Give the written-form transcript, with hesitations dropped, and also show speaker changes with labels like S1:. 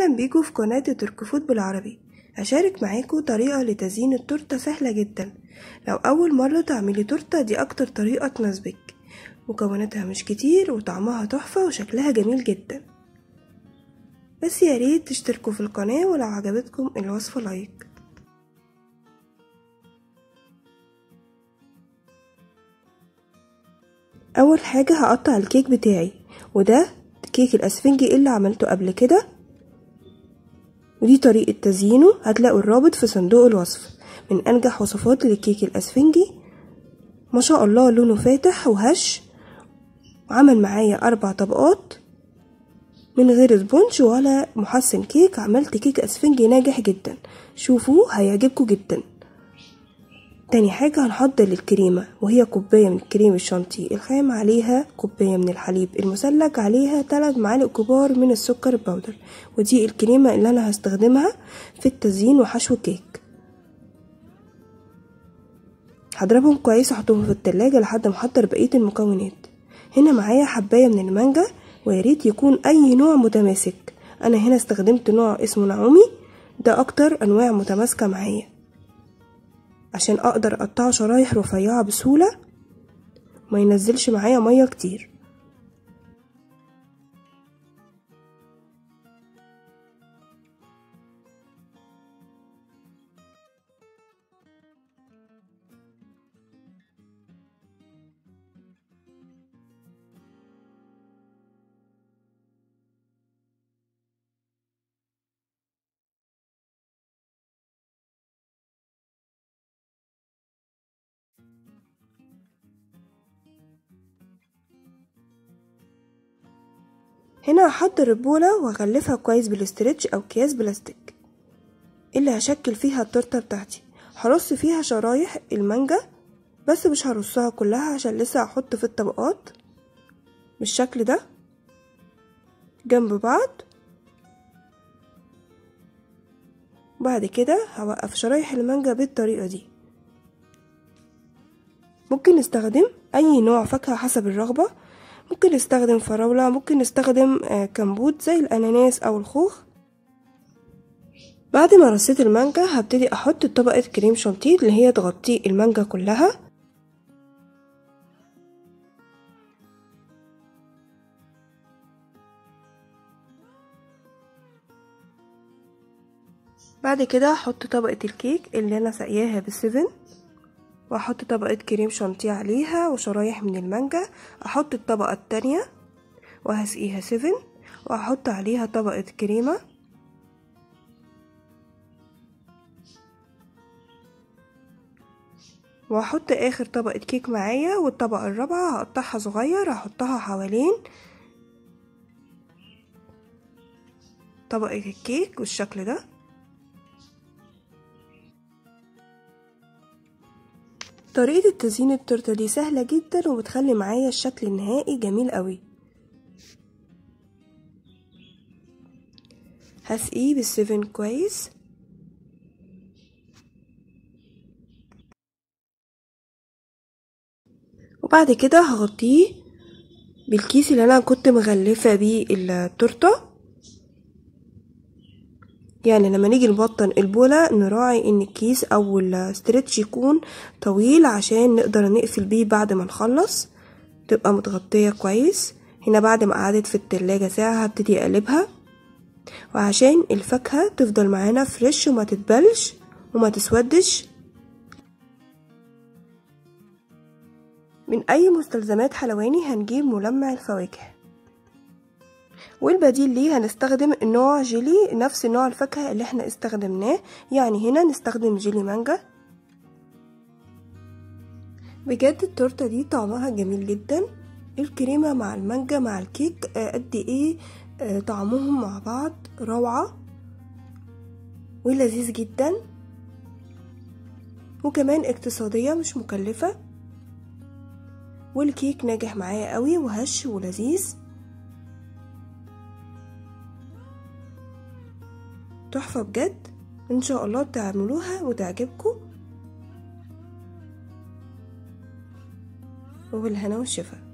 S1: اهلا بيكم في قناة ترك فود بالعربي. هشارك معاكم طريقة لتزيين التورتة سهلة جدا. لو اول مرة تعملي تورتة دي اكتر طريقة تناسبك. مكوناتها مش كتير وطعمها تحفة وشكلها جميل جدا. بس يا ريت تشتركوا في القناة ولو عجبتكم الوصفة لايك. اول حاجة هقطع الكيك بتاعي، وده كيك الاسفنجي اللي عملته قبل كده، ودي طريقة تزيينه. هتلاقوا الرابط في صندوق الوصف. من انجح وصفات للكيك الاسفنجي، ما شاء الله لونه فاتح وهش، وعمل معايا 4 طبقات من غير سبونج ولا محسن كيك. عملت كيك اسفنجي ناجح جدا، شوفوه هيعجبكم جدا. تاني حاجة هنحضر الكريمة، وهي كوباية من كريم الشانتيه الخام، عليها كوباية من الحليب المثلج، عليها 3 معالق كبار من السكر البودر. ودي الكريمة اللي انا هستخدمها في التزيين وحشو كيك. هضربهم كويس واحطهم في التلاجة لحد ما احضر بقية المكونات. هنا معايا حباية من المانجا، وياريت يكون اي نوع متماسك. انا هنا استخدمت نوع اسمه نعومي، ده اكتر انواع متماسكة معايا عشان اقدر اقطعه شرايح رفيعة بسهولة ما ينزلش معايا مية كتير. هنا هحضر البولة واغلفها كويس بالاسترتش او اكياس بلاستيك اللي هشكل فيها التورته بتاعتي. هرص فيها شرايح المانجا، بس مش هرصها كلها عشان لسه هحط في الطبقات بالشكل ده جنب بعض. بعد كده هوقف شرايح المانجا بالطريقة دي. ممكن نستخدم اي نوع فاكهة حسب الرغبة، ممكن نستخدم فراولة، ممكن نستخدم كمبوت زي الاناناس او الخوخ. بعد ما رصيت المانجا هبتدي احط طبقة كريم شانتيه اللي هي تغطي المانجا كلها. بعد كده هحط طبقة الكيك اللي انا ساقياها بالسيفن، واحط طبقة كريم شانتيه عليها وشرايح من المانجا. احط الطبقة التانية وهسقيها سيفن، واحط عليها طبقة كريمة، واحط اخر طبقة كيك معايا. والطبقة الرابعة هقطعها صغير، هحطها حوالين طبقة الكيك بالشكل ده. طريقة تزيين التورته دي سهلة جدا وبتخلي معايا الشكل النهائي جميل قوي. هسقيه بالسيفن كويس، وبعد كده هغطيه بالكيس اللي انا كنت مغلفة بيه التورته. يعني لما نيجي نبطن البولة نراعي ان الكيس او الستريتش يكون طويل عشان نقدر نقفل بيه بعد ما نخلص، تبقى متغطية كويس. هنا بعد ما قعدت في التلاجة ساعة هبتدي اقلبها، وعشان الفاكهة تفضل معانا فريش وما تتبلش وما تسودش. من اي مستلزمات حلواني هنجيب ملمع الفواكه، والبديل ليه هنستخدم نوع جيلي نفس نوع الفاكهة اللي احنا استخدمناه. يعني هنا نستخدم جيلي مانجا. بجد التورته دي طعمها جميل جدا، الكريمة مع المانجا مع الكيك قد ايه طعمهم مع بعض روعة ولذيذ جدا، وكمان اقتصادية مش مكلفة، والكيك ناجح معايا قوي وهش ولذيذ تحفة بجد. ان شاء الله تعملوها وتعجبكم، وبالهنا والشفا.